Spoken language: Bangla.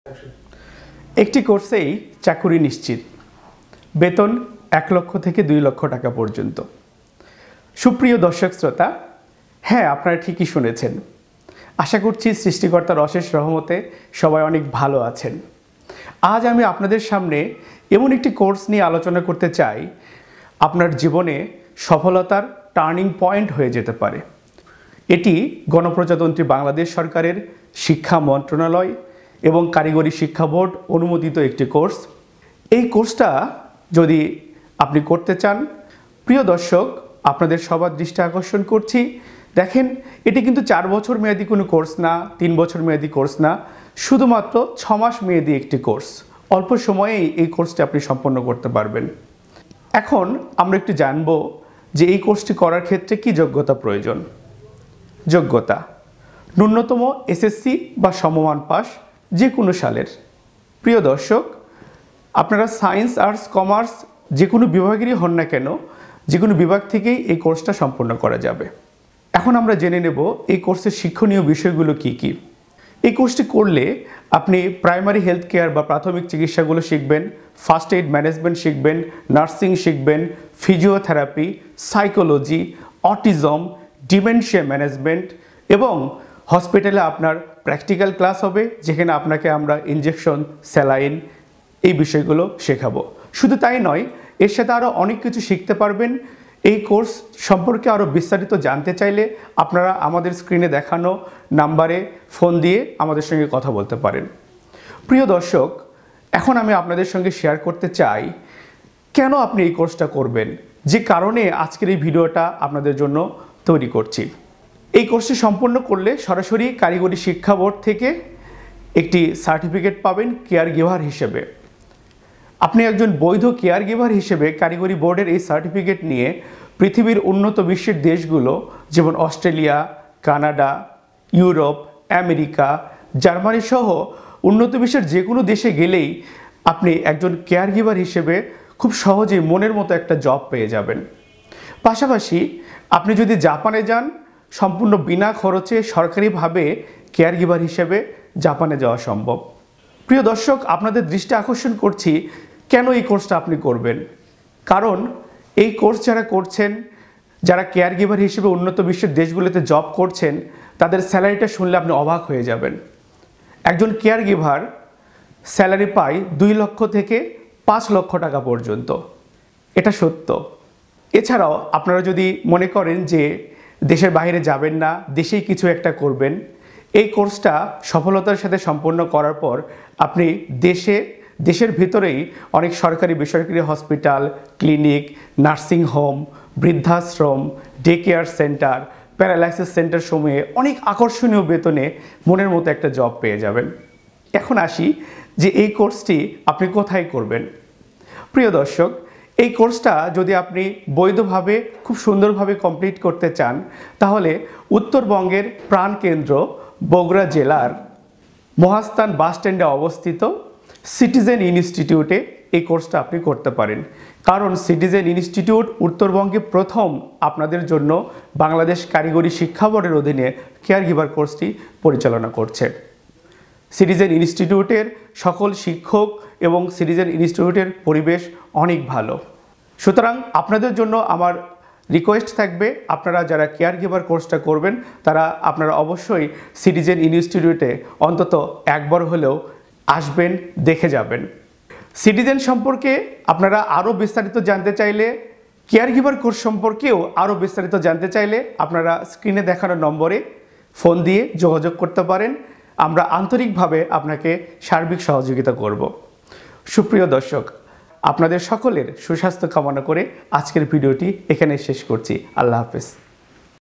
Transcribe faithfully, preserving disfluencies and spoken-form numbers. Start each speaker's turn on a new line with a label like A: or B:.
A: একটি কোর্সেই চাকুরি নিশ্চিত, বেতন এক লক্ষ থেকে দুই লক্ষ টাকা পর্যন্ত। সুপ্রিয় দর্শক শ্রোতা, হ্যাঁ, আপনারা ঠিকই শুনেছেন। আশা করছি সৃষ্টিকর্তার অশেষ রহমতে সবাই অনেক ভালো আছেন। আজ আমি আপনাদের সামনে এমন একটি কোর্স নিয়ে আলোচনা করতে চাই, আপনার জীবনে সফলতার টার্নিং পয়েন্ট হয়ে যেতে পারে। এটি গণপ্রজাতন্ত্রী বাংলাদেশ সরকারের শিক্ষা মন্ত্রণালয় এবং কারিগরি শিক্ষা বোর্ড অনুমোদিত একটি কোর্স। এই কোর্সটা যদি আপনি করতে চান, প্রিয় দর্শক, আপনাদের সবার দৃষ্টি আকর্ষণ করছি। দেখেন, এটি কিন্তু চার বছর মেয়াদী কোনো কোর্স না, তিন বছর মেয়াদী কোর্স না, শুধুমাত্র ছ মাস মেয়াদী একটি কোর্স। অল্প সময়েই এই কোর্সটি আপনি সম্পন্ন করতে পারবেন। এখন আমরা একটু জানব যে এই কোর্সটি করার ক্ষেত্রে কি যোগ্যতা প্রয়োজন। যোগ্যতা ন্যূনতম এসএসসি বা সমমান পাস, যে কোনো সালের। প্রিয় দর্শক, আপনারা সায়েন্স, আর্টস, কমার্স যে কোনো বিভাগেরই হন না কেন, যে কোনো বিভাগ থেকেই এই কোর্সটা সম্পন্ন করা যাবে। এখন আমরা জেনে নেব এই কোর্সের শিক্ষণীয় বিষয়গুলো কি কি। এই কোর্সটি করলে আপনি প্রাইমারি হেলথ কেয়ার বা প্রাথমিক চিকিৎসাগুলো শিখবেন, ফার্স্ট এইড ম্যানেজমেন্ট শিখবেন, নার্সিং শিখবেন, physiotherapy, psychology, autism, dementia management এবং হসপিটালে আপনার প্র্যাকটিক্যাল ক্লাস হবে, যেখানে আপনাকে আমরা ইনজেকশন, স্যালাইন এই বিষয়গুলো শেখাবো। শুধু তাই নয়, এর সাথে আরও অনেক কিছু শিখতে পারবেন। এই কোর্স সম্পর্কে আরও বিস্তারিত জানতে চাইলে আপনারা আমাদের স্ক্রিনে দেখানো নাম্বারে ফোন দিয়ে আমাদের সঙ্গে কথা বলতে পারেন। প্রিয় দর্শক, এখন আমি আপনাদের সঙ্গে শেয়ার করতে চাই কেন আপনি এই কোর্সটা করবেন, যে কারণে আজকের এই ভিডিওটা আপনাদের জন্য তৈরি করছি। এই কোর্সটি সম্পন্ন করলে সরাসরি কারিগরি শিক্ষা বোর্ড থেকে একটি সার্টিফিকেট পাবেন কেয়ার গিভার হিসেবে। আপনি একজন বৈধ কেয়ার গিভার হিসেবে কারিগরি বোর্ডের এই সার্টিফিকেট নিয়ে পৃথিবীর উন্নত বিশ্বের দেশগুলো যেমন Australia, Canada, Europe, America, Germany সহ উন্নত বিশ্বের যে কোনো দেশে গেলেই আপনি একজন কেয়ার গিভার হিসেবে খুব সহজেই মনের মতো একটা জব পেয়ে যাবেন। পাশাপাশি আপনি যদি জাপানে যান, সম্পূর্ণ বিনা খরচে সরকারিভাবে কেয়ার গিভার হিসেবে জাপানে যাওয়া সম্ভব। প্রিয় দর্শক, আপনাদের দৃষ্টি আকর্ষণ করছি কেন এই কোর্সটা আপনি করবেন। কারণ এই কোর্স যারা করছেন, যারা কেয়ার গিভার হিসেবে উন্নত বিশ্বের দেশগুলোতে জব করছেন, তাদের স্যালারিটা শুনলে আপনি অবাক হয়ে যাবেন। একজন কেয়ার গিভার স্যালারি পায় দুই লক্ষ থেকে পাঁচ লক্ষ টাকা পর্যন্ত। এটা সত্য। এছাড়াও আপনারা যদি মনে করেন যে দেশের বাইরে যাবেন না, দেশেই কিছু একটা করবেন, এই কোর্সটা সফলতার সাথে সম্পন্ন করার পর আপনি দেশে দেশের ভিতরেই অনেক সরকারি বেসরকারি হসপিটাল, ক্লিনিক, নার্সিং হোম, বৃদ্ধাশ্রম, day care centre, paralysis centre সমূহে অনেক আকর্ষণীয় বেতনে মনের মতো একটা জব পেয়ে যাবেন। এখন আসি যে এই কোর্সটি আপনি কোথায় করবেন। প্রিয় দর্শক, এই কোর্সটা যদি আপনি বৈধভাবে খুব সুন্দরভাবে কমপ্লিট করতে চান, তাহলে উত্তরবঙ্গের প্রাণকেন্দ্র বগুড়া জেলার মহাস্থান বাস স্ট্যান্ডে অবস্থিত সিটিজেন ইনস্টিটিউটে এই কোর্সটা আপনি করতে পারেন। কারণ সিটিজেন ইনস্টিটিউট উত্তরবঙ্গে প্রথম আপনাদের জন্য বাংলাদেশ কারিগরি শিক্ষা বোর্ডের অধীনে কেয়ার গিভার কোর্সটি পরিচালনা করছে। সিটিজেন ইনস্টিটিউটের সকল শিক্ষক এবং সিটিজেন ইনস্টিটিউটের পরিবেশ অনেক ভালো। সুতরাং আপনাদের জন্য আমার রিকোয়েস্ট থাকবে, আপনারা যারা কেয়ার গিভার কোর্সটা করবেন তারা আপনারা অবশ্যই সিটিজেন ইনস্টিটিউটে অন্তত একবার হলেও আসবেন, দেখে যাবেন। সিটিজেন সম্পর্কে আপনারা আরও বিস্তারিত জানতে চাইলে, কেয়ার গিভার কোর্স সম্পর্কেও আরও বিস্তারিত জানতে চাইলে আপনারা স্ক্রিনে দেখানো নম্বরে ফোন দিয়ে যোগাযোগ করতে পারেন। আমরা আন্তরিকভাবে আপনাকে সার্বিক সহযোগিতা করব। সুপ্রিয় দর্শক, আপনাদের সকলের সুস্বাস্থ্য কামনা করে আজকের ভিডিওটি এখানে শেষ করছি। আল্লাহ হাফেজ।